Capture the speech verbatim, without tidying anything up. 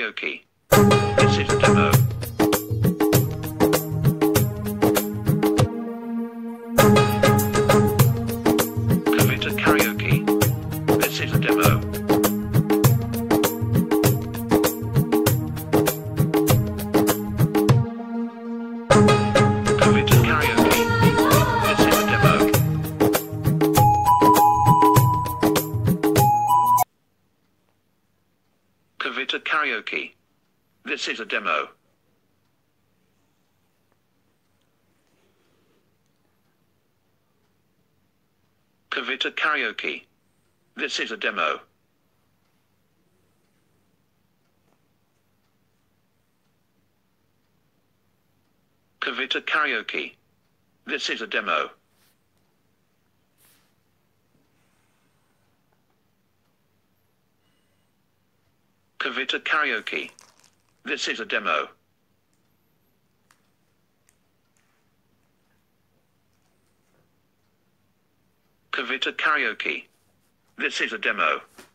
karaoke. This is a demo. Kavita karaoke. This is a demo. Kavita karaoke. This is a demo. Kavita karaoke. This is a demo. Kavita karaoke. This is a demo. Kavita karaoke. This is a demo. Kavita karaoke. This is a demo. Kavita karaoke. This is a demo.